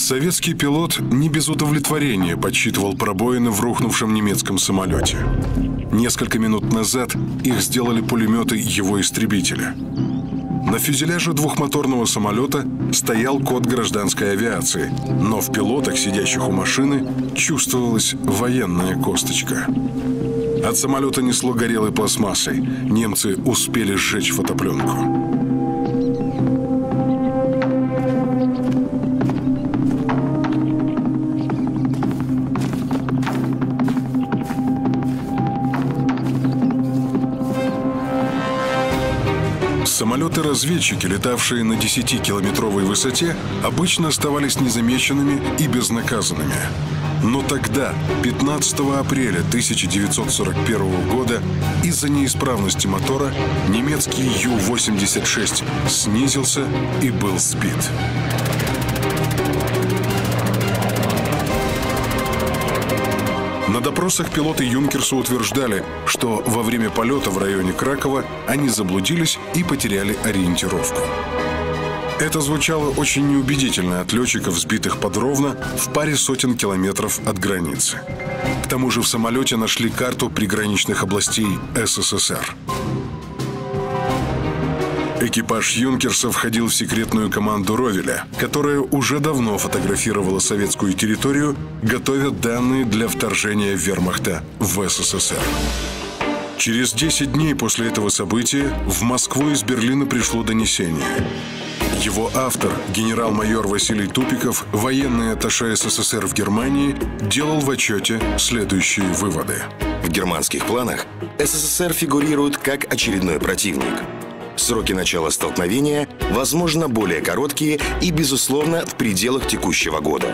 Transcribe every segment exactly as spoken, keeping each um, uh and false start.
Советский пилот не без удовлетворения подсчитывал пробоины в рухнувшем немецком самолете. Несколько минут назад их сделали пулеметы его истребителя. На фюзеляже двухмоторного самолета стоял код гражданской авиации, но в пилотах, сидящих у машины, чувствовалась военная косточка. От самолета несло горелой пластмассой. Немцы успели сжечь фотопленку. Самолеты-разведчики, летавшие на десятикилометровой высоте, обычно оставались незамеченными и безнаказанными. Но тогда, пятнадцатого апреля тысяча девятьсот сорок первого года, из-за неисправности мотора немецкий Ю восемьдесят шесть снизился и был сбит. На допросах пилоты Юнкерса утверждали, что во время полета в районе Кракова они заблудились и потеряли ориентировку. Это звучало очень неубедительно от летчиков, сбитых под Ровно в паре сотен километров от границы. К тому же в самолете нашли карту приграничных областей СССР. Экипаж Юнкерса входил в секретную команду Ровеля, которая уже давно фотографировала советскую территорию, готовя данные для вторжения вермахта в СССР. Через десять дней после этого события в Москву из Берлина пришло донесение. Его автор, генерал-майор Василий Тупиков, военный атташе СССР в Германии, делал в отчете следующие выводы. В германских планах СССР фигурирует как очередной противник. Сроки начала столкновения, возможно, более короткие и, безусловно, в пределах текущего года.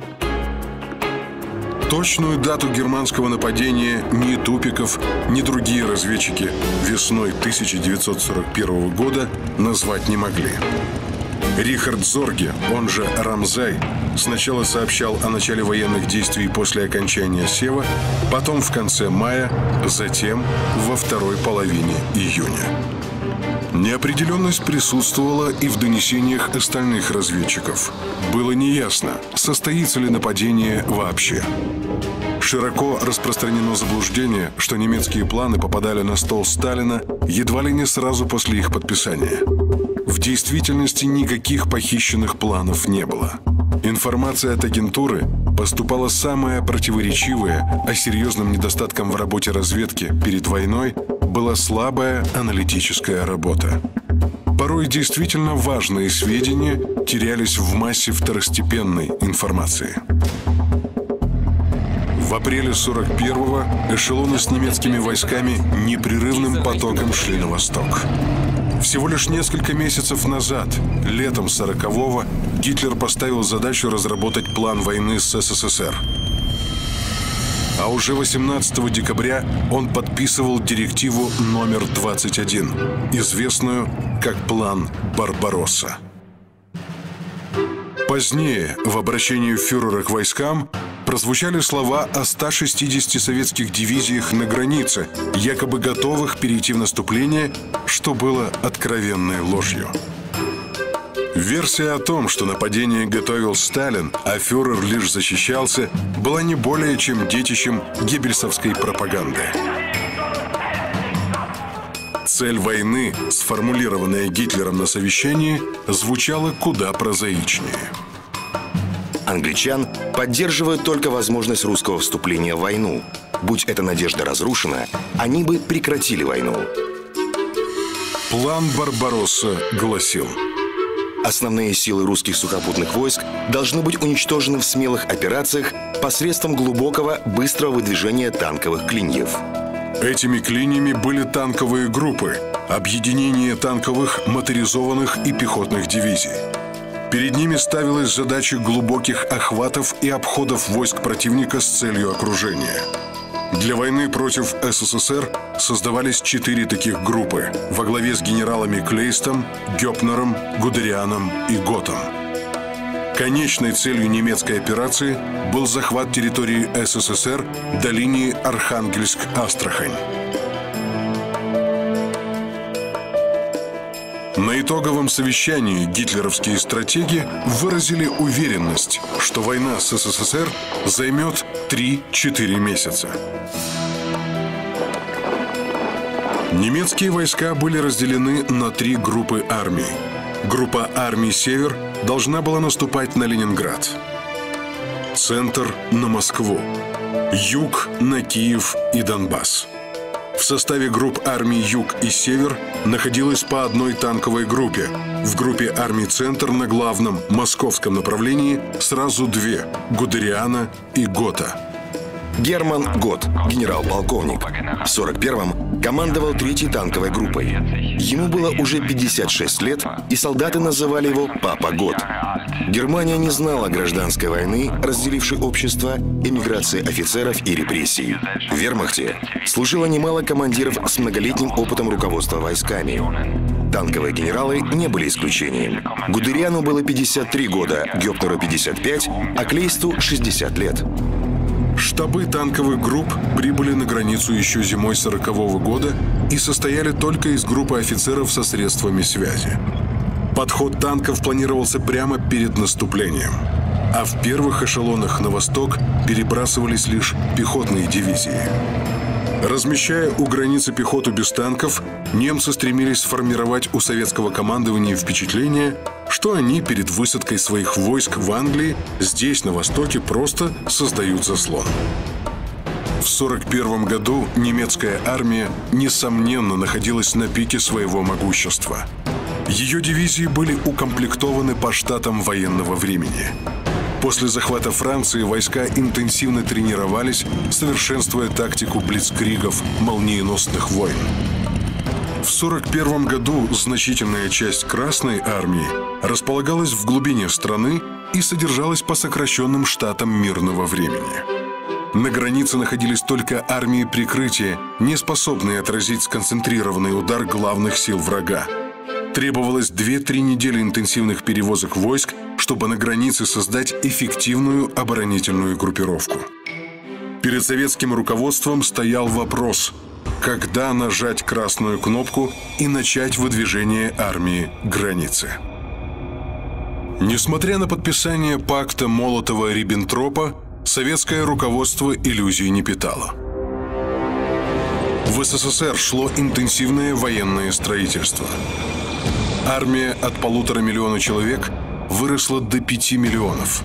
Точную дату германского нападения ни Тупиков, ни другие разведчики весной тысяча девятьсот сорок первого года назвать не могли. Рихард Зорге, он же Рамзай, сначала сообщал о начале военных действий после окончания Сева, потом в конце мая, затем во второй половине июня. Неопределенность присутствовала и в донесениях остальных разведчиков. Было неясно, состоится ли нападение вообще. Широко распространено заблуждение, что немецкие планы попадали на стол Сталина едва ли не сразу после их подписания. В действительности никаких похищенных планов не было. Информация от агентуры поступала самая противоречивая, а серьезным недостатком в работе разведки перед войной была слабая аналитическая работа. Порой действительно важные сведения терялись в массе второстепенной информации. В апреле сорок первого эшелоны с немецкими войсками непрерывным потоком шли на восток. Всего лишь несколько месяцев назад, летом сорокового, Гитлер поставил задачу разработать план войны с СССР. А уже восемнадцатого декабря он подписывал директиву номер двадцать один, известную как план Барбаросса. Позднее, в обращении фюрера к войскам, прозвучали слова о ста шестидесяти советских дивизиях на границе, якобы готовых перейти в наступление, что было откровенной ложью. Версия о том, что нападение готовил Сталин, а фюрер лишь защищался, была не более чем детищем геббельсовской пропаганды. Цель войны, сформулированная Гитлером на совещании, звучала куда прозаичнее. Англичан поддерживают только возможность русского вступления в войну. Будь эта надежда разрушена, они бы прекратили войну. План Барбаросса гласил: основные силы русских сухопутных войск должны быть уничтожены в смелых операциях посредством глубокого, быстрого выдвижения танковых клиньев. Этими клиньями были танковые группы, объединение танковых, моторизованных и пехотных дивизий. Перед ними ставилась задача глубоких охватов и обходов войск противника с целью окружения. Для войны против СССР создавались четыре таких группы во главе с генералами Клейстом, Гёпнером, Гудерианом и Готом. Конечной целью немецкой операции был захват территории СССР до линии Архангельск-Астрахань. На итоговом совещании гитлеровские стратеги выразили уверенность, что война с СССР займет три-четыре месяца. Немецкие войска были разделены на три группы армий. Группа армий «Север» должна была наступать на Ленинград, центр – на Москву, юг – на Киев и Донбасс. В составе групп армий «Юг» и «Север» находилось по одной танковой группе. В группе армий «Центр» на главном московском направлении сразу две – Гудериана и Гота. Герман Гот, генерал-полковник, в сорок первом командовал третьей танковой группой. Ему было уже пятьдесят шесть лет, и солдаты называли его «Папа Гот». Германия не знала гражданской войны, разделившей общество, эмиграции офицеров и репрессий. В вермахте служило немало командиров с многолетним опытом руководства войсками. Танковые генералы не были исключением. Гудериану было пятьдесят три года, Гёпнеру пятьдесят пять, а Клейсту шестьдесят лет. Штабы танковых групп прибыли на границу еще зимой сорокового года и состояли только из группы офицеров со средствами связи. Подход танков планировался прямо перед наступлением, а в первых эшелонах на восток перебрасывались лишь пехотные дивизии. Размещая у границы пехоту без танков, немцы стремились сформировать у советского командования впечатление, что они перед высадкой своих войск в Англии здесь, на востоке, просто создают заслон. В сорок первом году немецкая армия, несомненно, находилась на пике своего могущества. Ее дивизии были укомплектованы по штатам военного времени. После захвата Франции войска интенсивно тренировались, совершенствуя тактику блицкригов, молниеносных войн. В сорок первом году значительная часть Красной армии располагалась в глубине страны и содержалась по сокращенным штатам мирного времени. На границе находились только армии прикрытия, не способные отразить сконцентрированный удар главных сил врага. Требовалось две-три недели интенсивных перевозок войск, чтобы на границе создать эффективную оборонительную группировку. Перед советским руководством стоял вопрос, когда нажать красную кнопку и начать выдвижение армии к границе. Несмотря на подписание пакта Молотова-Риббентропа, советское руководство иллюзий не питало. В СССР шло интенсивное военное строительство. Армия от полутора миллиона человек выросла до пяти миллионов.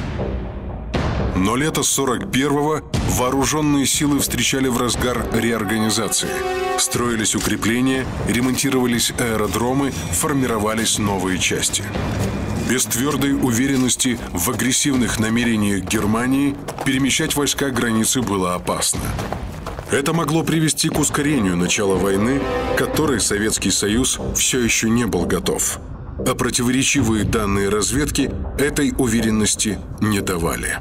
Но лето сорок первого вооруженные силы встречали в разгар реорганизации. Строились укрепления, ремонтировались аэродромы, формировались новые части. Без твердой уверенности в агрессивных намерениях Германии перемещать войска границы было опасно. Это могло привести к ускорению начала войны, к которой Советский Союз все еще не был готов. А противоречивые данные разведки этой уверенности не давали.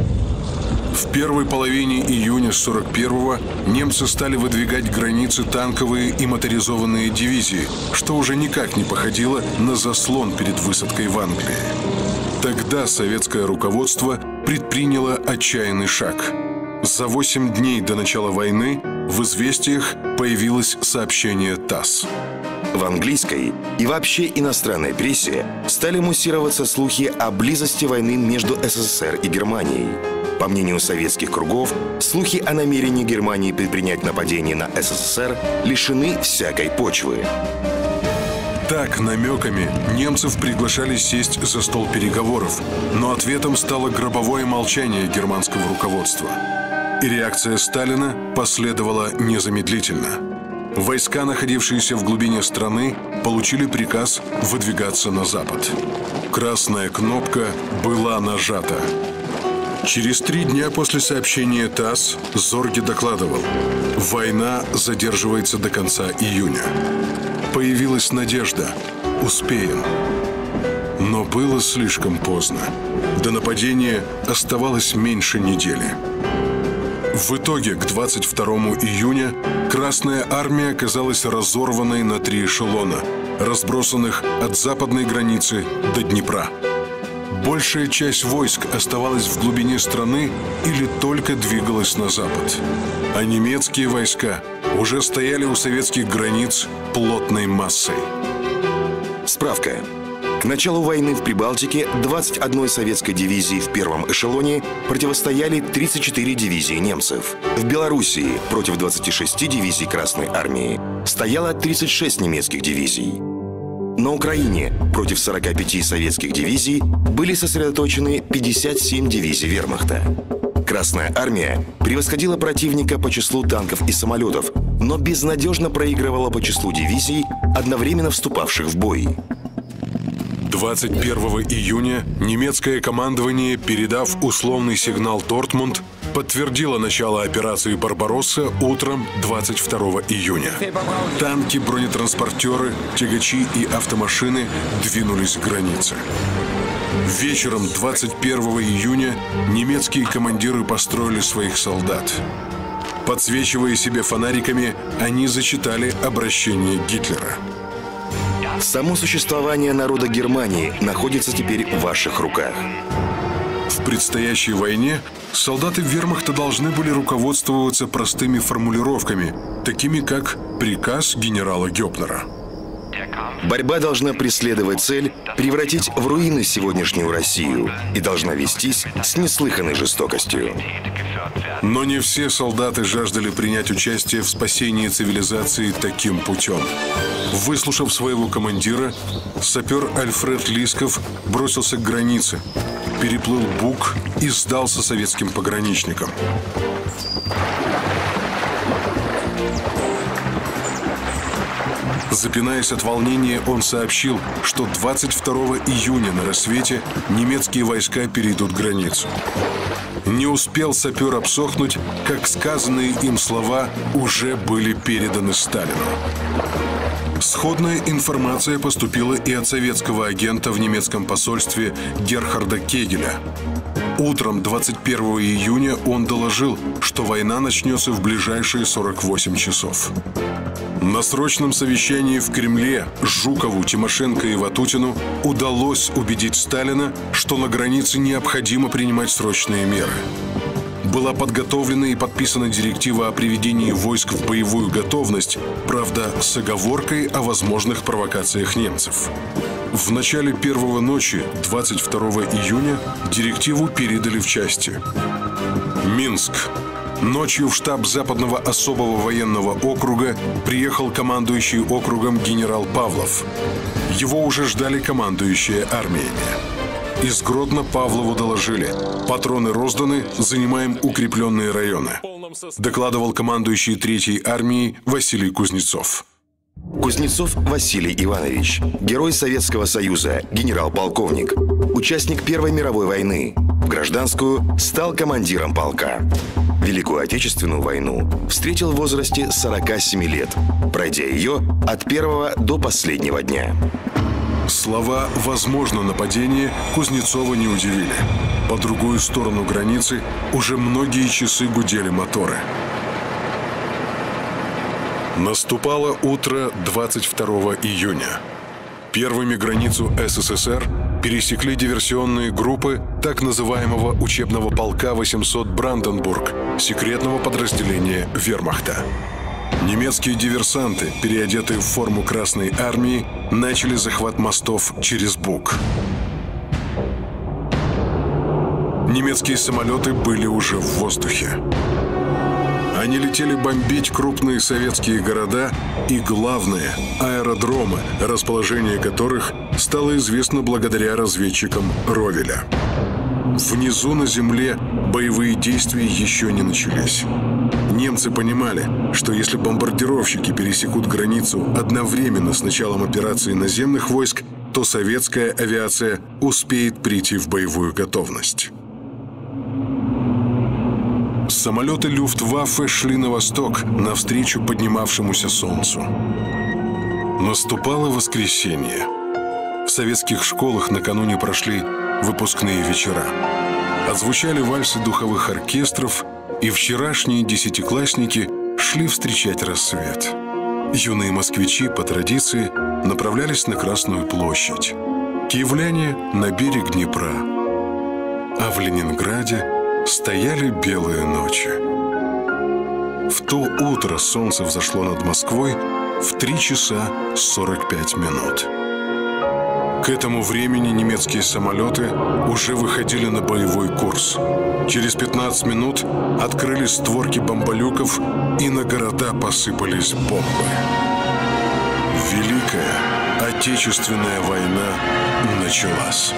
В первой половине июня сорок первого немцы стали выдвигать границы танковые и моторизованные дивизии, что уже никак не походило на заслон перед высадкой в Англии. Тогда советское руководство предприняло отчаянный шаг. За восемь дней до начала войны в «Известиях» появилось сообщение ТАСС. В английской и вообще иностранной прессе стали муссироваться слухи о близости войны между СССР и Германией. По мнению советских кругов, слухи о намерении Германии предпринять нападение на СССР лишены всякой почвы. Так, намеками немцев приглашали сесть за стол переговоров, но ответом стало гробовое молчание германского руководства. И реакция Сталина последовала незамедлительно. Войска, находившиеся в глубине страны, получили приказ выдвигаться на запад. Красная кнопка была нажата. Через три дня после сообщения ТАСС Зорге докладывал: война задерживается до конца июня. Появилась надежда. Успеем. Но было слишком поздно. До нападения оставалось меньше недели. В итоге к двадцать второму июня Красная армия оказалась разорванной на три эшелона, разбросанных от западной границы до Днепра. Большая часть войск оставалась в глубине страны или только двигалась на запад. А немецкие войска уже стояли у советских границ плотной массой. Справка. К началу войны в Прибалтике двадцать одной советской дивизии в первом эшелоне противостояли тридцать четыре дивизии немцев. В Белоруссии против двадцати шести дивизий Красной Армии стояло тридцать шесть немецких дивизий. На Украине против сорока пяти советских дивизий были сосредоточены пятьдесят семь дивизий вермахта. Красная армия превосходила противника по числу танков и самолетов, но безнадежно проигрывала по числу дивизий, одновременно вступавших в бой. двадцать первого июня немецкое командование, передав условный сигнал «Дортмунд», подтвердило начало операции «Барбаросса» утром двадцать второго июня. Танки, бронетранспортеры, тягачи и автомашины двинулись к границе. Вечером двадцать первого июня немецкие командиры построили своих солдат. Подсвечивая себе фонариками, они зачитали обращение Гитлера. Само существование народа Германии находится теперь в ваших руках. В предстоящей войне солдаты вермахта должны были руководствоваться простыми формулировками, такими как «приказ генерала Гёпнера». Борьба должна преследовать цель превратить в руины сегодняшнюю Россию и должна вестись с неслыханной жестокостью. Но не все солдаты жаждали принять участие в спасении цивилизации таким путем. Выслушав своего командира, сапер Альфред Лисков бросился к границе, переплыл Буг и сдался советским пограничникам. Запинаясь от волнения, он сообщил, что двадцать второго июня на рассвете немецкие войска перейдут границу. Не успел сапер обсохнуть, как сказанные им слова уже были переданы Сталину. Сходная информация поступила и от советского агента в немецком посольстве Герхарда Кегеля. Утром двадцать первого июня он доложил, что война начнется в ближайшие сорок восемь часов. На срочном совещании в Кремле Жукову, Тимошенко и Ватутину удалось убедить Сталина, что на границе необходимо принимать срочные меры. Была подготовлена и подписана директива о приведении войск в боевую готовность, правда, с оговоркой о возможных провокациях немцев. В начале первого ночи, двадцать второго июня, директиву передали в части. Минск. Ночью в штаб Западного особого военного округа приехал командующий округом генерал Павлов. Его уже ждали командующие армиями. Из Гродно Павлову доложили: патроны розданы, занимаем укрепленные районы. Докладывал командующий третьей армией Василий Кузнецов. Кузнецов Василий Иванович, герой Советского Союза, генерал-полковник, участник Первой мировой войны. В гражданскую стал командиром полка. Великую Отечественную войну встретил в возрасте сорока семи лет, пройдя ее от первого до последнего дня. Слова «возможно нападение» Кузнецова не удивили. По другую сторону границы уже многие часы гудели моторы. Наступало утро двадцать второго июня. Первыми границу СССР пересекли диверсионные группы так называемого учебного полка восемьсот Бранденбург, секретного подразделения вермахта. Немецкие диверсанты, переодетые в форму Красной армии, начали захват мостов через Буг. Немецкие самолеты были уже в воздухе. Они летели бомбить крупные советские города и, главное, аэродромы, расположение которых стало известно благодаря разведчикам Ровеля. Внизу на земле боевые действия еще не начались. Немцы понимали, что если бомбардировщики пересекут границу одновременно с началом операции наземных войск, то советская авиация успеет прийти в боевую готовность. Самолеты Люфтваффе шли на восток, навстречу поднимавшемуся солнцу. Наступало воскресенье. В советских школах накануне прошли выпускные вечера. Отзвучали вальсы духовых оркестров, и вчерашние десятиклассники шли встречать рассвет. Юные москвичи, по традиции, направлялись на Красную площадь. Киевляне — на берег Днепра. А в Ленинграде стояли белые ночи. В то утро солнце взошло над Москвой в три часа сорок пять минут. К этому времени немецкие самолеты уже выходили на боевой курс. Через пятнадцать минут открылись створки бомболюков, и на города посыпались бомбы. Великая Отечественная война началась.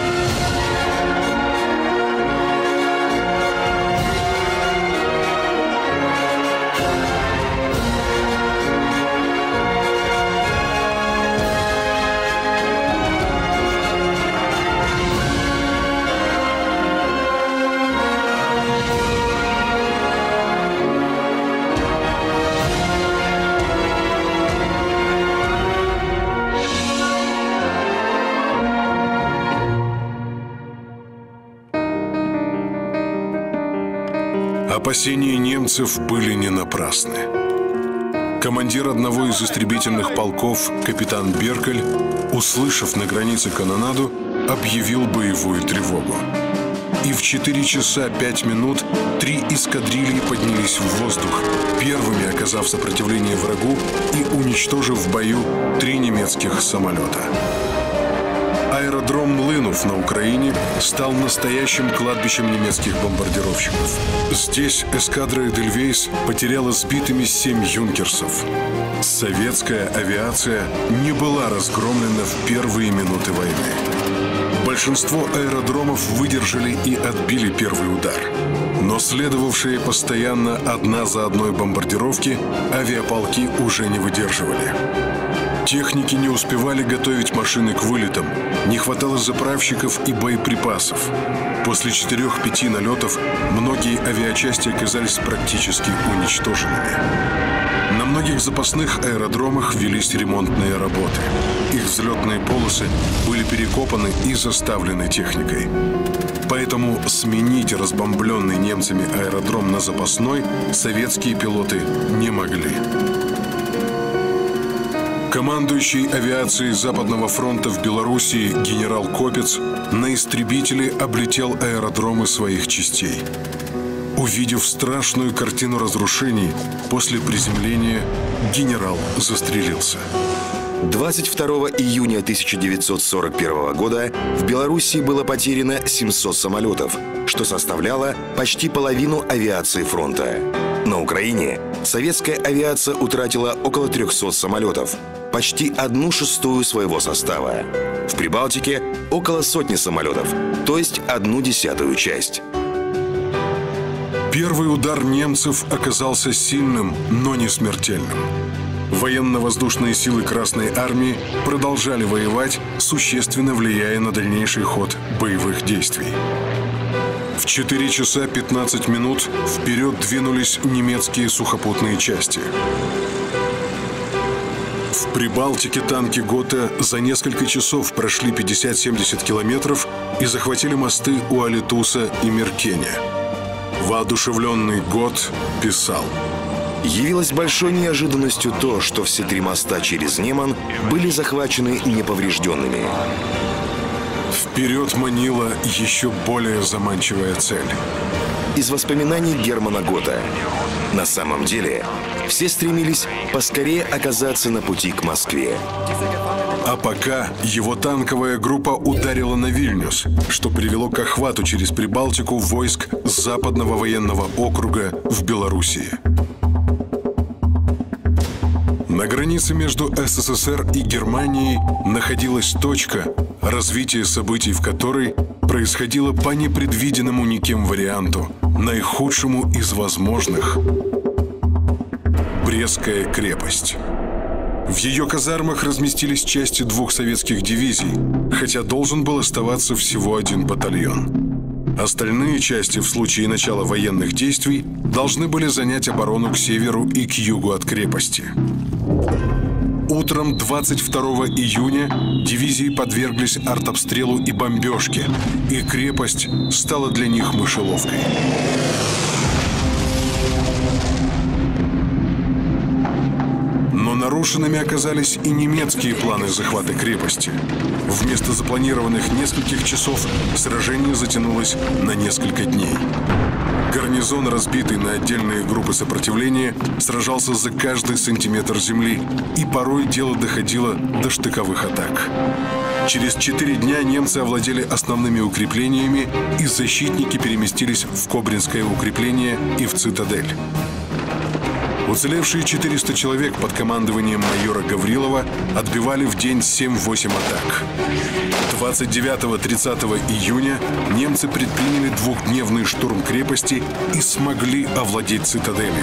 Опасения немцев были не напрасны. Командир одного из истребительных полков, капитан Беркель, услышав на границе канонаду, объявил боевую тревогу. И в четыре часа пять минут три эскадрильи поднялись в воздух, первыми оказав сопротивление врагу и уничтожив в бою три немецких самолета. Аэродром Млынов на Украине стал настоящим кладбищем немецких бомбардировщиков. Здесь эскадра «Эдельвейс» потеряла сбитыми семь юнкерсов. Советская авиация не была разгромлена в первые минуты войны. Большинство аэродромов выдержали и отбили первый удар. Но следовавшие постоянно одна за одной бомбардировки авиаполки уже не выдерживали. Техники не успевали готовить машины к вылетам, не хватало заправщиков и боеприпасов. После четырех-пяти налетов многие авиачасти оказались практически уничтоженными. На многих запасных аэродромах велись ремонтные работы. Их взлетные полосы были перекопаны и заставлены техникой. Поэтому сменить разбомбленный немцами аэродром на запасной советские пилоты не могли. Командующий авиацией Западного фронта в Белоруссии генерал Копец на истребителе облетел аэродромы своих частей. Увидев страшную картину разрушений, после приземления генерал застрелился. двадцать второго июня тысяча девятьсот сорок первого года в Белоруссии было потеряно семьсот самолетов, что составляло почти половину авиации фронта. На Украине советская авиация утратила около трехсот самолетов, почти одну шестую своего состава. В Прибалтике около сотни самолетов, то есть одну десятую часть. Первый удар немцев оказался сильным, но не смертельным. Военно-воздушные силы Красной Армии продолжали воевать, существенно влияя на дальнейший ход боевых действий. В четыре часа пятнадцать минут вперед двинулись немецкие сухопутные части. В Прибалтике танки ГОТА за несколько часов прошли пятьдесят-семьдесят километров и захватили мосты у Алитуса и Меркеня. Воодушевленный ГОТ писал: Явилось большой неожиданностью то, что все три моста через Неман были захвачены неповрежденными. Вперед манила еще более заманчивая цель. Из воспоминаний Германа Гота. На самом деле, все стремились поскорее оказаться на пути к Москве. А пока его танковая группа ударила на Вильнюс, что привело к охвату через Прибалтику войск Западного военного округа в Белоруссии. На границе между СССР и Германией находилась точка, развитие событий в которой происходило по непредвиденному никем варианту, наихудшему из возможных – Брестская крепость. В ее казармах разместились части двух советских дивизий, хотя должен был оставаться всего один батальон. Остальные части в случае начала военных действий должны были занять оборону к северу и к югу от крепости. Утром двадцать второго июня дивизии подверглись артобстрелу и бомбежке, и крепость стала для них мышеловкой. Но нарушенными оказались и немецкие планы захвата крепости. Вместо запланированных нескольких часов сражение затянулось на несколько дней. Гарнизон, разбитый на отдельные группы сопротивления, сражался за каждый сантиметр земли, и порой дело доходило до штыковых атак. Через четыре дня немцы овладели основными укреплениями, и защитники переместились в Кобринское укрепление и в цитадель. Уцелевшие четыреста человек под командованием майора Гаврилова отбивали в день семь-восемь атак. двадцать девятого-тридцатого июня немцы предприняли двухдневный штурм крепости и смогли овладеть цитаделью.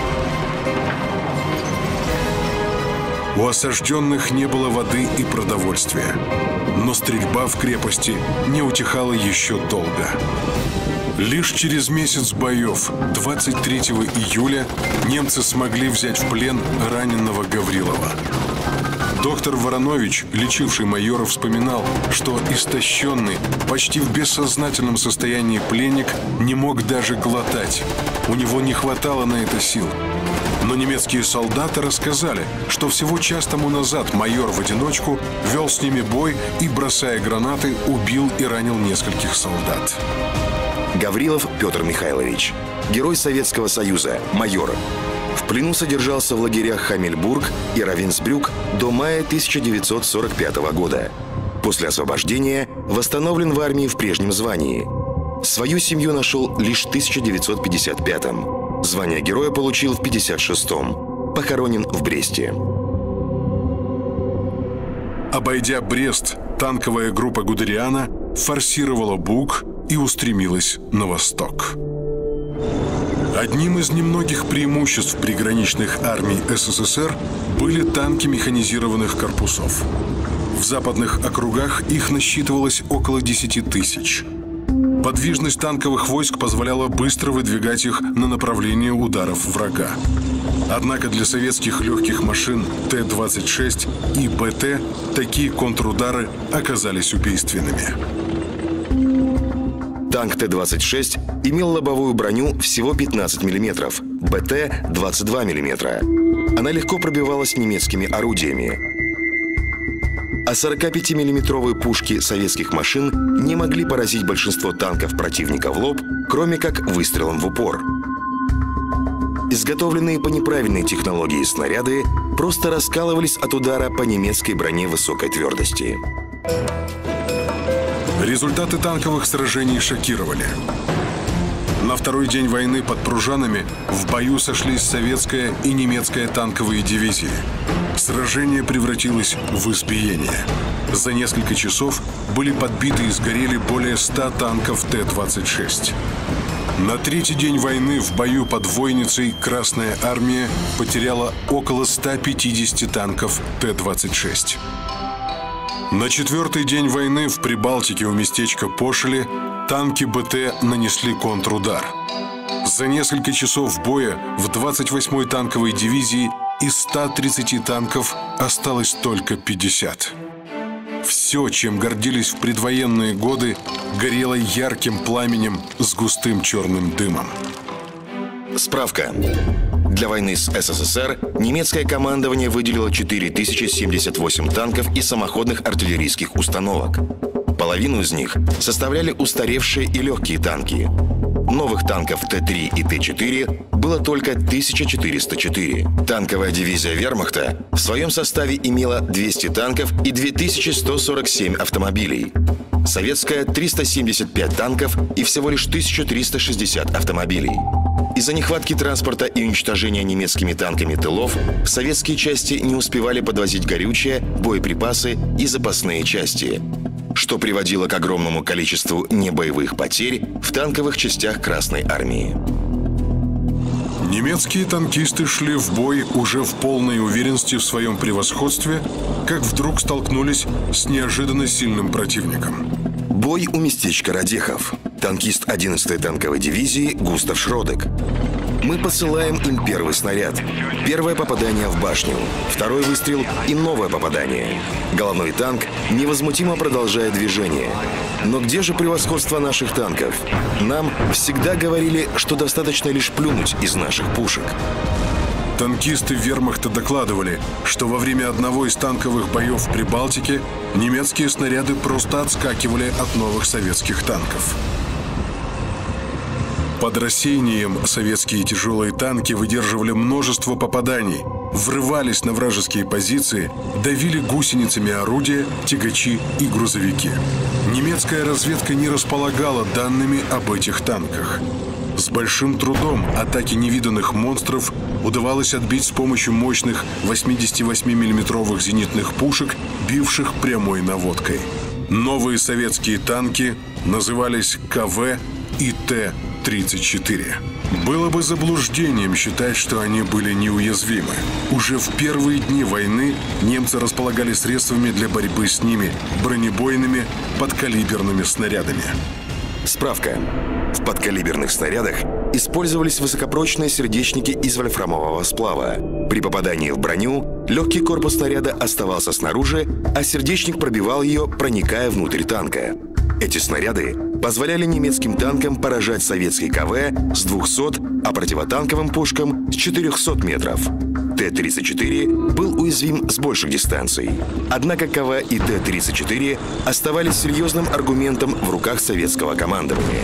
У осажденных не было воды и продовольствия, но стрельба в крепости не утихала еще долго. Лишь через месяц боев, двадцать третьего июля, немцы смогли взять в плен раненого Гаврилова. Доктор Воронович, лечивший майора, вспоминал, что истощенный, почти в бессознательном состоянии пленник не мог даже глотать. У него не хватало на это сил. Но немецкие солдаты рассказали, что всего час тому назад майор в одиночку вел с ними бой и, бросая гранаты, убил и ранил нескольких солдат. Гаврилов Петр Михайлович, герой Советского Союза, майор. В плену содержался в лагерях Хамельбург и Равенсбрюк до мая тысяча девятьсот сорок пятого года. После освобождения восстановлен в армии в прежнем звании. Свою семью нашел лишь в тысяча девятьсот пятьдесят пятом. Звание героя получил в пятьдесят шестом. Похоронен в Бресте. Обойдя Брест, танковая группа Гудериана форсировала Буг и устремилась на восток. Одним из немногих преимуществ приграничных армий СССР были танки механизированных корпусов. В западных округах их насчитывалось около десяти тысяч. Подвижность танковых войск позволяла быстро выдвигать их на направление ударов врага. Однако для советских легких машин Т двадцать шесть и БТ такие контрудары оказались убийственными. Танк Т двадцать шесть имел лобовую броню всего пятнадцать миллиметров, БТ – двадцать два миллиметра. Она легко пробивалась немецкими орудиями. А сорокапятимиллиметровые пушки советских машин не могли поразить большинство танков противника в лоб, кроме как выстрелом в упор. Изготовленные по неправильной технологии снаряды просто раскалывались от удара по немецкой броне высокой твердости. Результаты танковых сражений шокировали. На второй день войны под Пружанами в бою сошлись советская и немецкая танковые дивизии. Сражение превратилось в избиение. За несколько часов были подбиты и сгорели более ста танков Т двадцать шесть. На третий день войны в бою под Войницей Красная Армия потеряла около ста пятидесяти танков Т двадцать шесть. На четвертый день войны в Прибалтике у местечка Пошели танки БТ нанесли контрудар. За несколько часов боя в двадцать восьмой танковой дивизии из ста тридцати танков осталось только пятьдесят. Все, чем гордились в предвоенные годы, горело ярким пламенем с густым черным дымом. Справка. Для войны с СССР немецкое командование выделило четыре тысячи семьдесят восемь танков и самоходных артиллерийских установок. Половину из них составляли устаревшие и легкие танки. Новых танков Т три и Т четыре было только тысяча четыреста четыре. Танковая дивизия вермахта в своем составе имела двести танков и две тысячи сто сорок семь автомобилей. Советская – триста семьдесят пять танков и всего лишь тысяча триста шестьдесят автомобилей. Из-за нехватки транспорта и уничтожения немецкими танками тылов советские части не успевали подвозить горючее, боеприпасы и запасные части, что приводило к огромному количеству небоевых потерь в танковых частях Красной Армии. Немецкие танкисты шли в бой уже в полной уверенности в своем превосходстве, как вдруг столкнулись с неожиданно сильным противником. Бой у местечка Радехов. Танкист одиннадцатой танковой дивизии Густав Шродек. Мы посылаем им первый снаряд. Первое попадание в башню. Второй выстрел и новое попадание. Головной танк невозмутимо продолжает движение. Но где же превосходство наших танков? Нам всегда говорили, что достаточно лишь плюнуть из наших пушек. Танкисты вермахта докладывали, что во время одного из танковых боев в Прибалтике немецкие снаряды просто отскакивали от новых советских танков. Под рассеянием советские тяжелые танки выдерживали множество попаданий, врывались на вражеские позиции, давили гусеницами орудия, тягачи и грузовики. Немецкая разведка не располагала данными об этих танках. С большим трудом атаки невиданных монстров удавалось отбить с помощью мощных восьмидесятивосьмимиллиметровых зенитных пушек, бивших прямой наводкой. Новые советские танки назывались ка вэ и тэ тридцать четыре. Было бы заблуждением считать, что они были неуязвимы. Уже в первые дни войны немцы располагали средствами для борьбы с ними, бронебойными подкалиберными снарядами. Справка. В подкалиберных снарядах использовались высокопрочные сердечники из вольфрамового сплава. При попадании в броню легкий корпус снаряда оставался снаружи, а сердечник пробивал ее, проникая внутрь танка. Эти снаряды позволяли немецким танкам поражать советский ка вэ с двухсот, а противотанковым пушкам с четырехсот метров. тэ тридцать четыре был уязвим с больших дистанций. Однако ка вэ и тэ тридцать четыре оставались серьезным аргументом в руках советского командования.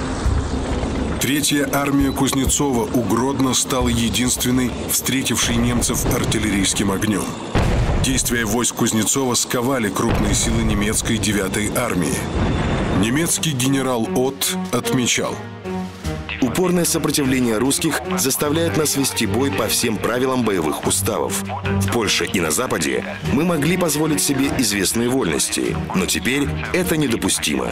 Третья армия Кузнецова у Гродно стала единственной, встретившей немцев артиллерийским огнем. Действия войск Кузнецова сковали крупные силы немецкой девятой армии. Немецкий генерал Отт отмечал: упорное сопротивление русских заставляет нас вести бой по всем правилам боевых уставов. В Польше и на Западе мы могли позволить себе известные вольности, но теперь это недопустимо.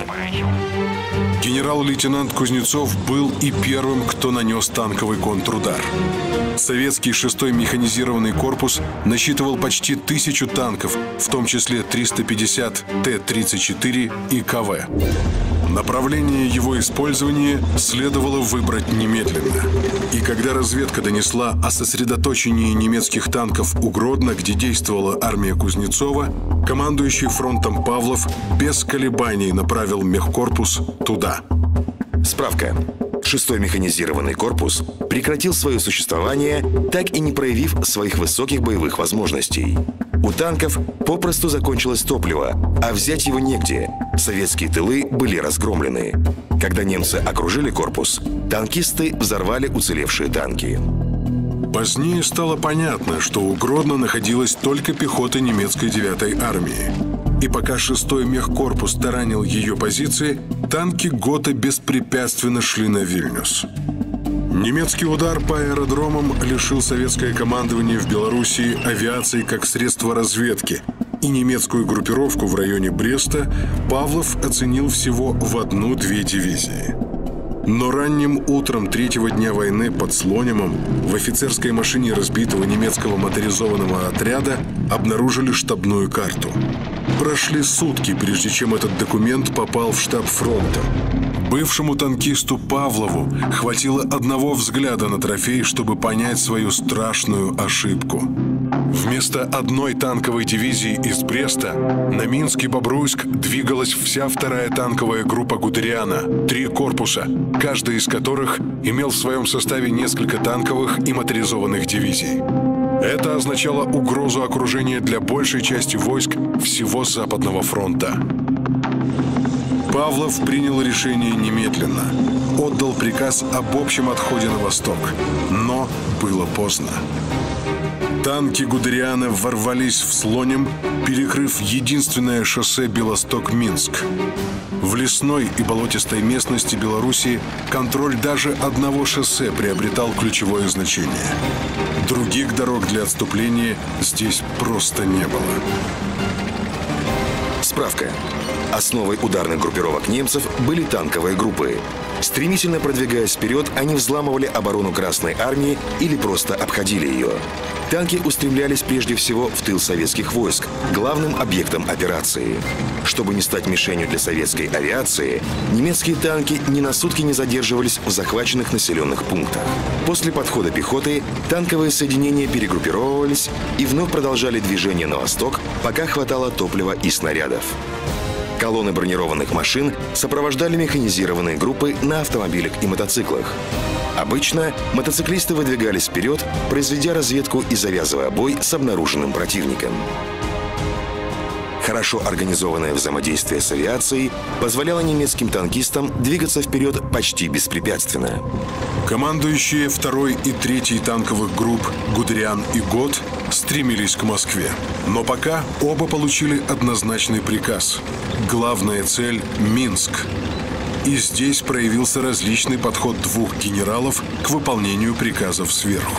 Генерал-лейтенант Кузнецов был и первым, кто нанес танковый контрудар. Советский шестой механизированный корпус насчитывал почти тысячу танков, в том числе триста пятьдесят тэ тридцать четыре и ка вэ. Направление его использования следовало выбрать немедленно. И когда разведка донесла о сосредоточении немецких танков у Гродно, где действовала армия Кузнецова, командующий фронтом Павлов без колебаний направил мехкорпус туда. Справка. Шестой механизированный корпус прекратил свое существование, так и не проявив своих высоких боевых возможностей. У танков попросту закончилось топливо, а взять его негде. Советские тылы были разгромлены. Когда немцы окружили корпус, танкисты взорвали уцелевшие танки. Позднее стало понятно, что у Гродно находилась только пехота немецкой девятой армии. И пока шестой мехкорпус таранил ее позиции, танки Гота беспрепятственно шли на Вильнюс. Немецкий удар по аэродромам лишил советское командование в Белоруссии авиации как средство разведки, и немецкую группировку в районе Бреста Павлов оценил всего в одну-две дивизии. Но ранним утром третьего дня войны под Слонимом в офицерской машине разбитого немецкого моторизованного отряда обнаружили штабную карту. Прошли сутки, прежде чем этот документ попал в штаб фронта. Бывшему танкисту Павлову хватило одного взгляда на трофей, чтобы понять свою страшную ошибку. Вместо одной танковой дивизии из Бреста на Минск и Бобруйск двигалась вся вторая танковая группа Гудериана, три корпуса, каждый из которых имел в своем составе несколько танковых и моторизованных дивизий. Это означало угрозу окружения для большей части войск всего Западного фронта. Павлов принял решение немедленно. Отдал приказ об общем отходе на восток. Но было поздно. Танки Гудериана ворвались в Слоним, перекрыв единственное шоссе Белосток-Минск. В лесной и болотистой местности Белоруссии контроль даже одного шоссе приобретал ключевое значение. Других дорог для отступления здесь просто не было. Справка. Основой ударных группировок немцев были танковые группы. Стремительно продвигаясь вперед, они взламывали оборону Красной армии или просто обходили ее. Танки устремлялись прежде всего в тыл советских войск, главным объектом операции. Чтобы не стать мишенью для советской авиации, немецкие танки ни на сутки не задерживались в захваченных населенных пунктах. После подхода пехоты танковые соединения перегруппировывались и вновь продолжали движение на восток, пока хватало топлива и снарядов. Колонны бронированных машин сопровождали механизированные группы на автомобилях и мотоциклах. Обычно мотоциклисты выдвигались вперед, произведя разведку и завязывая бой с обнаруженным противником. Хорошо организованное взаимодействие с авиацией позволяло немецким танкистам двигаться вперед почти беспрепятственно. Командующие второй и третьей танковых групп Гудериан и Гот стремились к Москве. Но пока оба получили однозначный приказ. Главная цель – Минск. И здесь проявился различный подход двух генералов к выполнению приказов сверху.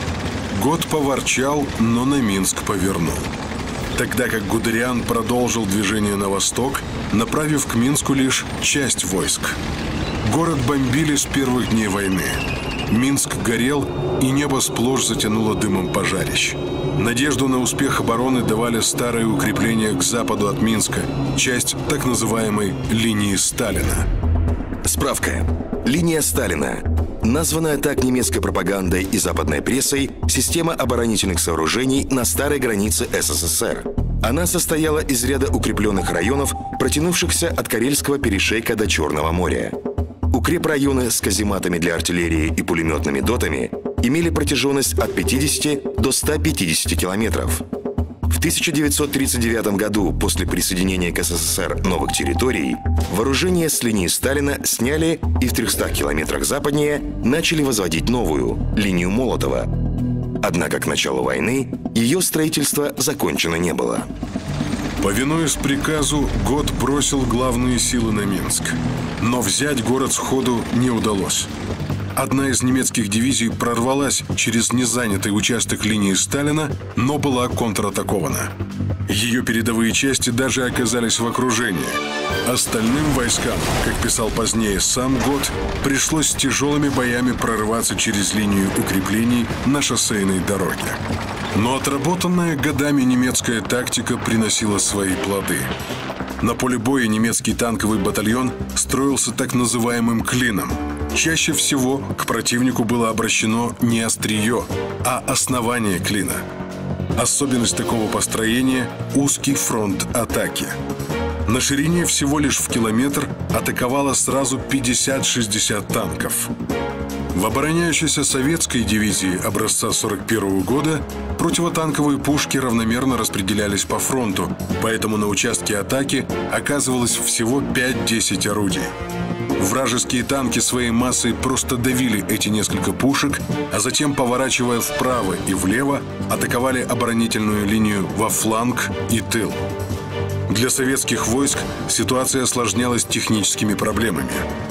Гот поворчал, но на Минск повернул. Тогда как Гудериан продолжил движение на восток, направив к Минску лишь часть войск. Город бомбили с первых дней войны. Минск горел, и небо сплошь затянуло дымом пожарищ. Надежду на успех обороны давали старые укрепления к западу от Минска, часть так называемой линии Сталина. Справка. Линия Сталина. Названная так немецкой пропагандой и западной прессой система оборонительных сооружений на старой границе СССР. Она состояла из ряда укрепленных районов, протянувшихся от Карельского перешейка до Черного моря. Укрепрайоны с казематами для артиллерии и пулеметными дотами имели протяженность от пятидесяти до ста пятидесяти километров. В тысяча девятьсот тридцать девятом году, после присоединения к СССР новых территорий, вооружение с линии Сталина сняли и в трехстах километрах западнее начали возводить новую – линию Молотова. Однако к началу войны ее строительство закончено не было. Повинуясь приказу, Гот бросил главные силы на Минск. Но взять город сходу не удалось. Одна из немецких дивизий прорвалась через незанятый участок линии Сталина, но была контратакована. Ее передовые части даже оказались в окружении. Остальным войскам, как писал позднее сам Гот, пришлось с тяжелыми боями прорываться через линию укреплений на шоссейной дороге. Но отработанная годами немецкая тактика приносила свои плоды. На поле боя немецкий танковый батальон строился так называемым клином. Чаще всего к противнику было обращено не острие, а основание клина. Особенность такого построения – узкий фронт атаки. На ширине всего лишь в километр атаковало сразу пятьдесят-шестьдесят танков. В обороняющейся советской дивизии образца сорок первого года противотанковые пушки равномерно распределялись по фронту, поэтому на участке атаки оказывалось всего пять-десять орудий. Вражеские танки своей массой просто давили эти несколько пушек, а затем, поворачивая вправо и влево, атаковали оборонительную линию во фланг и тыл. Для советских войск ситуация осложнялась техническими проблемами.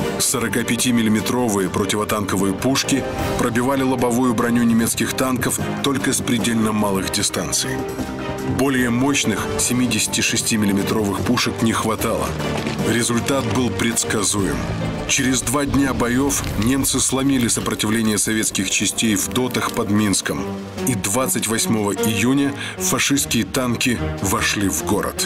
сорокапятимиллиметровые противотанковые пушки пробивали лобовую броню немецких танков только с предельно малых дистанций. Более мощных семидесятишестимиллиметровых пушек не хватало. Результат был предсказуем. Через два дня боев немцы сломили сопротивление советских частей в дотах под Минском. И двадцать восьмого июня фашистские танки вошли в город.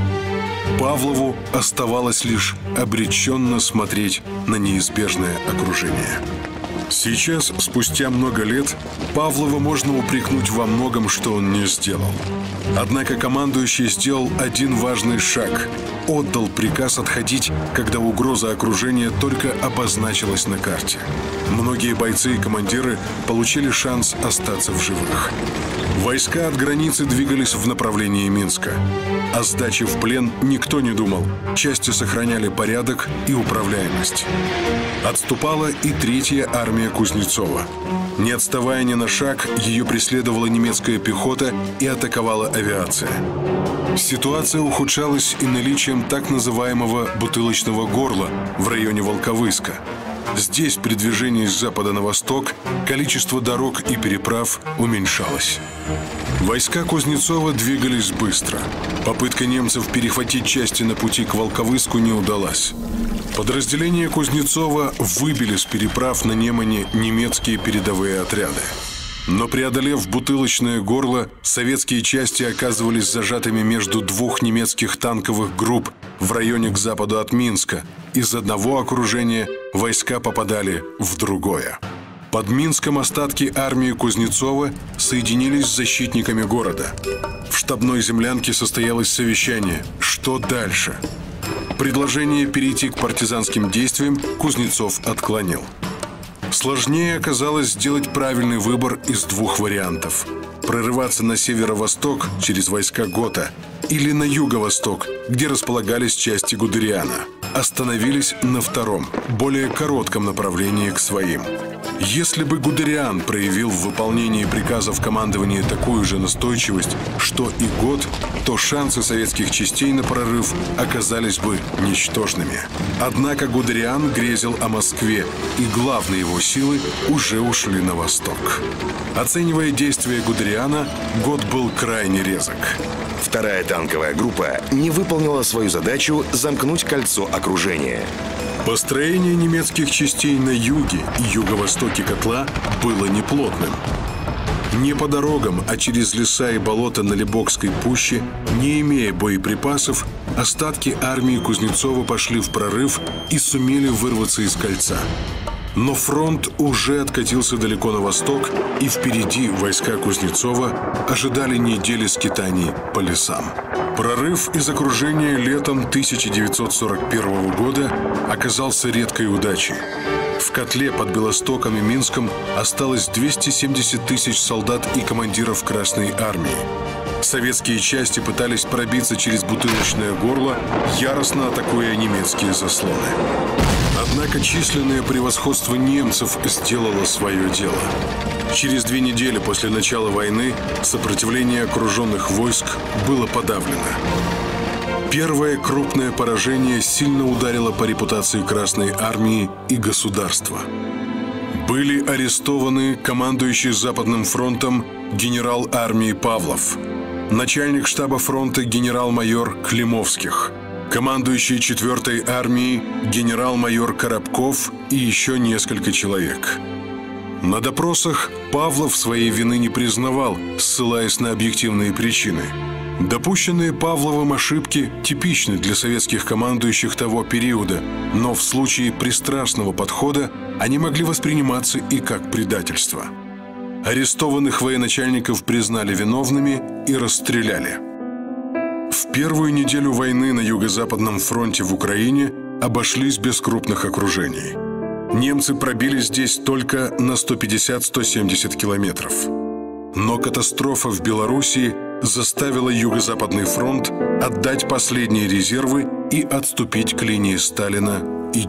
Павлову оставалось лишь обреченно смотреть на неизбежное окружение. Сейчас, спустя много лет, Павлова можно упрекнуть во многом, что он не сделал. Однако командующий сделал один важный шаг. Отдал приказ отходить, когда угроза окружения только обозначилась на карте. Многие бойцы и командиры получили шанс остаться в живых. Войска от границы двигались в направлении Минска. О сдаче в плен никто не думал. Части сохраняли порядок и управляемость. Отступала и третья армия Кузнецова. Не отставая ни на шаг, ее преследовала немецкая пехота и атаковала авиация. Ситуация ухудшалась и наличием так называемого бутылочного горла в районе Волковыска. Здесь при движении с запада на восток количество дорог и переправ уменьшалось. Войска Кузнецова двигались быстро. Попытка немцев перехватить части на пути к Волковыску не удалась. Подразделения Кузнецова выбили с переправ на Немане немецкие передовые отряды. Но преодолев бутылочное горло, советские части оказывались зажатыми между двух немецких танковых групп в районе к западу от Минска. Из одного окружения войска попадали в другое. Под Минском остатки армии Кузнецова соединились с защитниками города. В штабной землянке состоялось совещание. Что дальше? Предложение перейти к партизанским действиям Кузнецов отклонил. Сложнее оказалось сделать правильный выбор из двух вариантов. Прорываться на северо-восток через войска Гота или на юго-восток, где располагались части Гудериана. Остановились на втором, более коротком направлении к своим. Если бы Гудериан проявил в выполнении приказов командования такую же настойчивость, что и Гот, то шансы советских частей на прорыв оказались бы ничтожными. Однако Гудериан грезил о Москве, и главные его силы уже ушли на восток. Оценивая действия Гудериана, Гот был крайне резок. Вторая танковая группа не выполнила свою задачу замкнуть кольцо окружения. Построение немецких частей на юге и юго-востоке котла было неплотным. Не по дорогам, а через леса и болота на Лебокской пуще, не имея боеприпасов, остатки армии Кузнецова пошли в прорыв и сумели вырваться из кольца. Но фронт уже откатился далеко на восток, и впереди войска Кузнецова ожидали недели скитаний по лесам. Прорыв из окружения летом тысяча девятьсот сорок первого года оказался редкой удачей. В котле под Белостоком и Минском осталось двести семьдесят тысяч солдат и командиров Красной армии. Советские части пытались пробиться через бутылочное горло, яростно атакуя немецкие заслоны. Однако численное превосходство немцев сделало свое дело. Через две недели после начала войны сопротивление окруженных войск было подавлено. Первое крупное поражение сильно ударило по репутации Красной армии и государства. Были арестованы командующий Западным фронтом генерал армии Павлов, начальник штаба фронта генерал-майор Климовских, командующий четвертой армией генерал-майор Коробков и еще несколько человек. На допросах Павлов своей вины не признавал, ссылаясь на объективные причины. Допущенные Павловым ошибки типичны для советских командующих того периода, но в случае пристрастного подхода они могли восприниматься и как предательство. Арестованных военачальников признали виновными и расстреляли. В первую неделю войны на Юго-Западном фронте в Украине обошлись без крупных окружений. Немцы пробили здесь только на сто пятьдесят — сто семьдесят километров. Но катастрофа в Белоруссии заставила Юго-Западный фронт отдать последние резервы и отступить к линии Сталина и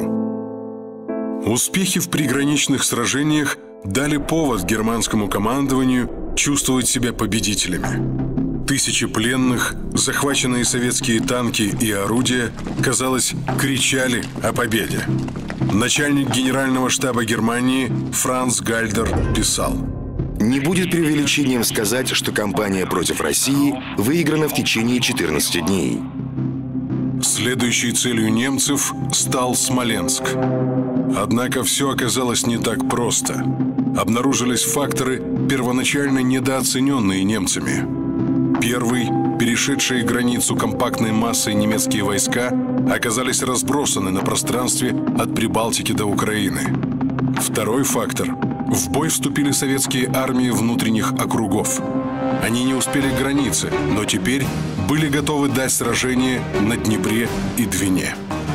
Днепру. Успехи в приграничных сражениях дали повод германскому командованию чувствовать себя победителями. Тысячи пленных, захваченные советские танки и орудия, казалось, кричали о победе. Начальник генерального штаба Германии Франц Гальдер писал: «Не будет преувеличением сказать, что кампания против России выиграна в течение четырнадцати дней». Следующей целью немцев стал Смоленск. Однако все оказалось не так просто. Обнаружились факторы, первоначально недооцененные немцами. Первый, перешедшие границу компактной массой немецкие войска, оказались разбросаны на пространстве от Прибалтики до Украины. Второй фактор – в бой вступили советские армии внутренних округов. Они не успели к границе, но теперь были готовы дать сражение на Днепре и Двине.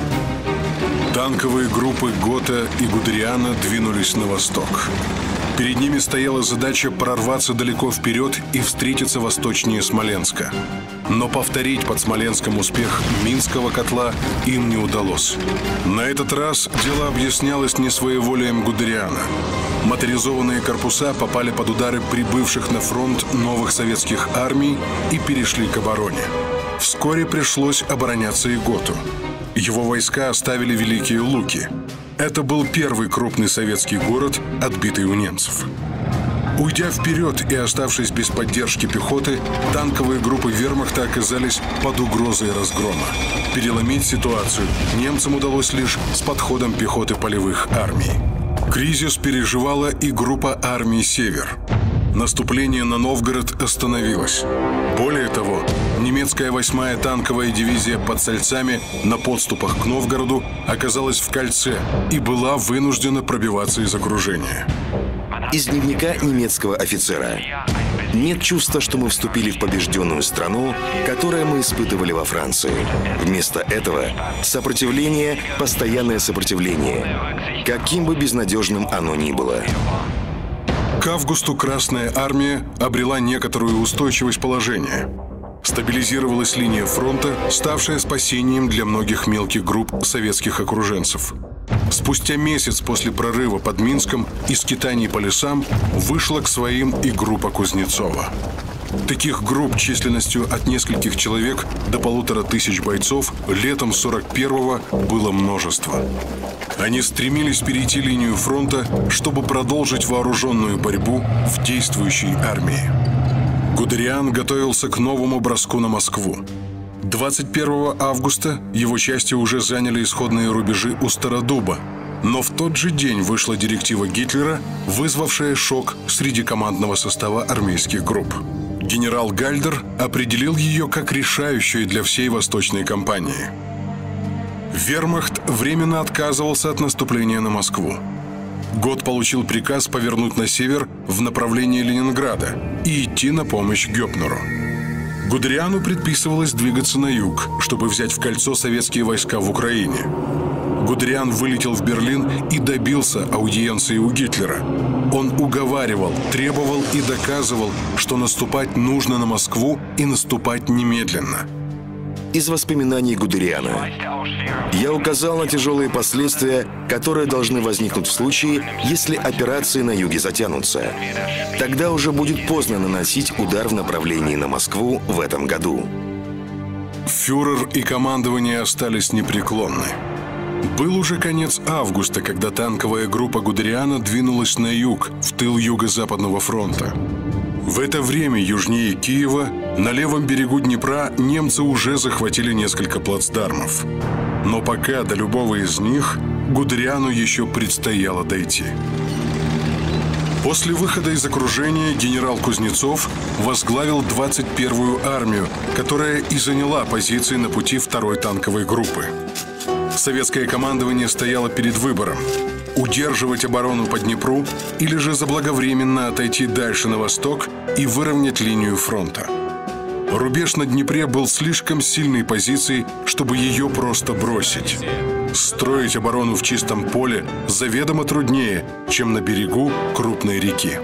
Танковые группы Гота и Гудериана двинулись на восток. Перед ними стояла задача прорваться далеко вперед и встретиться восточнее Смоленска. Но повторить под Смоленском успех Минского котла им не удалось. На этот раз дело объяснялось не своеволием Гудериана. Моторизованные корпуса попали под удары прибывших на фронт новых советских армий и перешли к обороне. Вскоре пришлось обороняться и Готу. Его войска оставили Великие Луки. Это был первый крупный советский город, отбитый у немцев. Уйдя вперед и оставшись без поддержки пехоты, танковые группы вермахта оказались под угрозой разгрома. Переломить ситуацию немцам удалось лишь с подходом пехоты полевых армий. Кризис переживала и группа армий «Север». Наступление на Новгород остановилось. Более того, немецкая восьмая танковая дивизия под Сальцами на подступах к Новгороду оказалась в кольце и была вынуждена пробиваться из окружения. Из дневника немецкого офицера. «Нет чувства, что мы вступили в побежденную страну, которое мы испытывали во Франции. Вместо этого сопротивление, постоянное сопротивление, каким бы безнадежным оно ни было». К августу Красная армия обрела некоторую устойчивость положения. Стабилизировалась линия фронта, ставшая спасением для многих мелких групп советских окруженцев. Спустя месяц после прорыва под Минском из скитаний по лесам вышла к своим и группа Кузнецова. Таких групп численностью от нескольких человек до полутора тысяч бойцов летом сорок первого было множество. Они стремились перейти линию фронта, чтобы продолжить вооруженную борьбу в действующей армии. Гудериан готовился к новому броску на Москву. двадцать первого августа его части уже заняли исходные рубежи у Стародуба, но в тот же день вышла директива Гитлера, вызвавшая шок среди командного состава армейских групп. Генерал Гальдер определил ее как решающую для всей Восточной кампании. Вермахт временно отказывался от наступления на Москву. Гот получил приказ повернуть на север в направлении Ленинграда и идти на помощь Гёпнеру. Гудериану предписывалось двигаться на юг, чтобы взять в кольцо советские войска в Украине. Гудериан вылетел в Берлин и добился аудиенции у Гитлера. Он уговаривал, требовал и доказывал, что наступать нужно на Москву и наступать немедленно. Из воспоминаний Гудериана. Я указал на тяжелые последствия, которые должны возникнуть в случае, если операции на юге затянутся. Тогда уже будет поздно наносить удар в направлении на Москву в этом году. Фюрер и командование остались непреклонны. Был уже конец августа, когда танковая группа Гудериана двинулась на юг, в тыл Юго-Западного фронта. В это время южнее Киева, на левом берегу Днепра, немцы уже захватили несколько плацдармов. Но пока до любого из них Гудериану еще предстояло дойти. После выхода из окружения генерал Кузнецов возглавил двадцать первую армию, которая и заняла позиции на пути второй танковой группы. Советское командование стояло перед выбором – удерживать оборону по Днепру или же заблаговременно отойти дальше на восток и выровнять линию фронта. Рубеж на Днепре был слишком сильной позицией, чтобы ее просто бросить. Строить оборону в чистом поле заведомо труднее, чем на берегу крупной реки.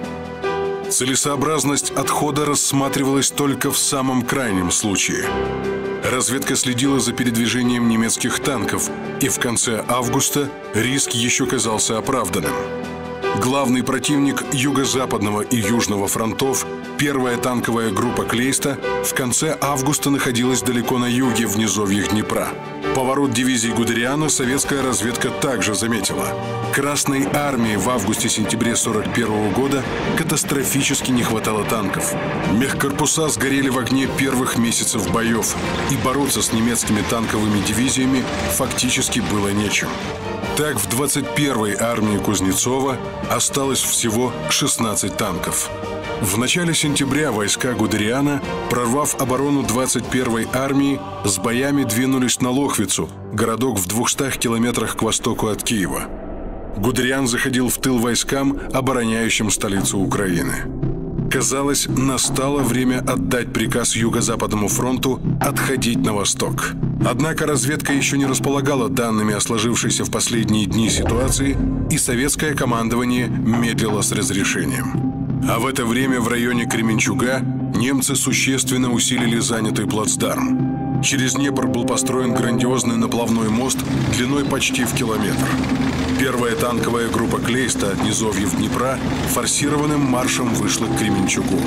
Целесообразность отхода рассматривалась только в самом крайнем случае. Разведка следила за передвижением немецких танков, и в конце августа риск еще казался оправданным. Главный противник Юго-Западного и Южного фронтов, первая танковая группа Клейста, в конце августа находилась далеко на юге в низовьях Днепра. Поворот дивизии Гудериана советская разведка также заметила. Красной армии в августе-сентябре сорок первого года катастрофически не хватало танков. Мехкорпуса сгорели в огне первых месяцев боев, и бороться с немецкими танковыми дивизиями фактически было нечем. Так, в двадцать первой армии Кузнецова осталось всего шестнадцать танков. В начале сентября войска Гудериана, прорвав оборону двадцать первой армии, с боями двинулись на Лохвицу, городок в двухстах километрах к востоку от Киева. Гудериан заходил в тыл войскам, обороняющим столицу Украины. Казалось, настало время отдать приказ Юго-Западному фронту отходить на восток. Однако разведка еще не располагала данными о сложившейся в последние дни ситуации, и советское командование медлило с разрешением. А в это время в районе Кременчуга немцы существенно усилили занятый плацдарм. Через Днепр был построен грандиозный наплавной мост длиной почти в километр. Первая танковая группа Клейста от низовьев Днепра форсированным маршем вышла к Кременчугу.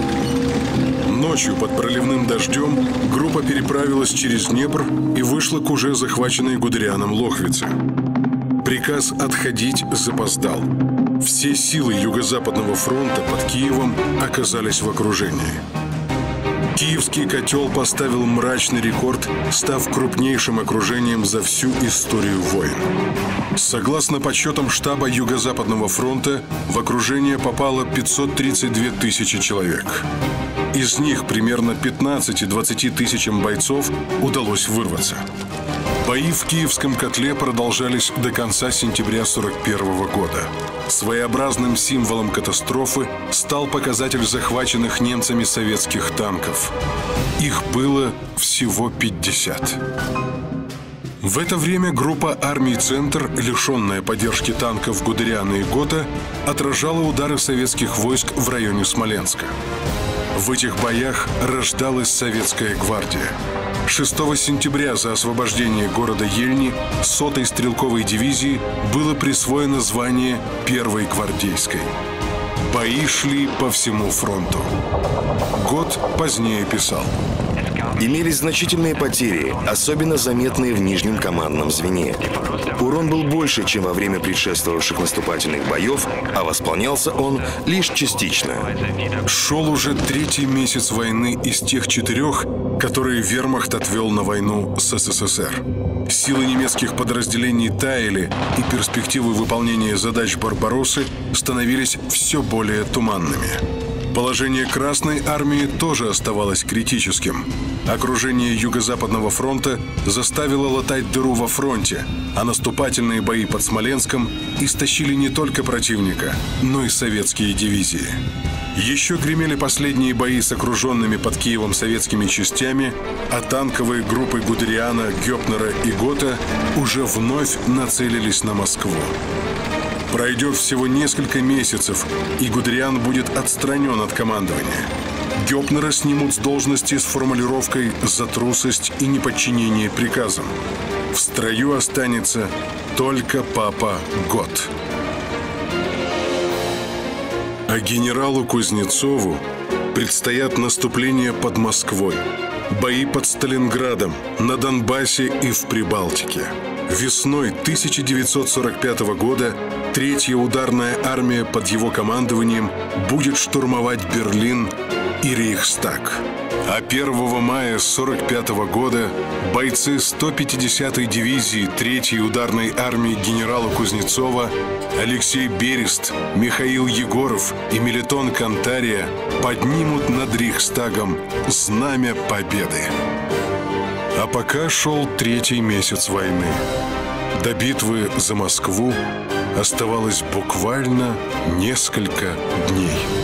Ночью под проливным дождем группа переправилась через Днепр и вышла к уже захваченной Гудерианом Лохвице. Приказ отходить запоздал. Все силы Юго-Западного фронта под Киевом оказались в окружении. Киевский котел поставил мрачный рекорд, став крупнейшим окружением за всю историю войн. Согласно подсчетам штаба Юго-Западного фронта, в окружение попало пятьсот тридцать две тысячи человек. Из них примерно пятнадцати-двадцати тысячам бойцов удалось вырваться. Бои в Киевском котле продолжались до конца сентября сорок первого года. Своеобразным символом катастрофы стал показатель захваченных немцами советских танков. Их было всего пятьдесят. В это время группа армий «Центр», лишенная поддержки танков Гудериана и Гота, отражала удары советских войск в районе Смоленска. В этих боях рождалась Советская гвардия. шестого сентября за освобождение города Ельни сотой стрелковой дивизии было присвоено звание первой гвардейской. Бои шли по всему фронту. Год позднее писал: Имелись значительные потери, особенно заметные в нижнем командном звене. Урон был больше, чем во время предшествовавших наступательных боев, а восполнялся он лишь частично. Шел уже третий месяц войны из тех четырех, которые вермахт отвел на войну с СССР. Силы немецких подразделений таяли, и перспективы выполнения задач «Барбароссы» становились все более туманными. Положение Красной армии тоже оставалось критическим. Окружение Юго-Западного фронта заставило латать дыру во фронте, а наступательные бои под Смоленском истощили не только противника, но и советские дивизии. Еще гремели последние бои с окруженными под Киевом советскими частями, а танковые группы Гудериана, Гёпнера и Гота уже вновь нацелились на Москву. Пройдет всего несколько месяцев, и Гудериан будет отстранен от командования. Гёпнера снимут с должности с формулировкой «за трусость и неподчинение приказам». В строю останется только папа Гот. А генералу Кузнецову предстоят наступления под Москвой, бои под Сталинградом, на Донбассе и в Прибалтике. Весной тысяча девятьсот сорок пятого года Третья ударная армия под его командованием будет штурмовать Берлин и Рейхстаг. А первого мая сорок пятого года бойцы сто пятидесятой дивизии Третьей ударной армии генерала Кузнецова Алексей Берест, Михаил Егоров и Мелитон Кантария поднимут над Рейхстагом знамя победы. А пока шел третий месяц войны. До битвы за Москву оставалось буквально несколько дней.